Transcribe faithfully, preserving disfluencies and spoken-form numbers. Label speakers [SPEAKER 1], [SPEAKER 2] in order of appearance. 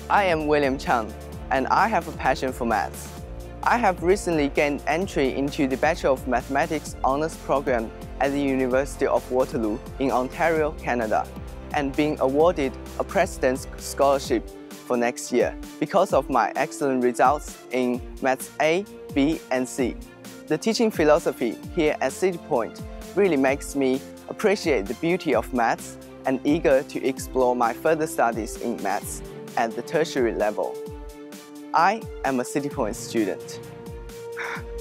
[SPEAKER 1] I am William Chang, and I have a passion for maths. I have recently gained entry into the Bachelor of Mathematics Honours program at the University of Waterloo in Ontario, Canada, and being awarded a President's Scholarship for next year because of my excellent results in Maths A, B, and C. The teaching philosophy here at Citipointe really makes me appreciate the beauty of maths and eager to explore my further studies in maths at the tertiary level. I am a Citipointe student.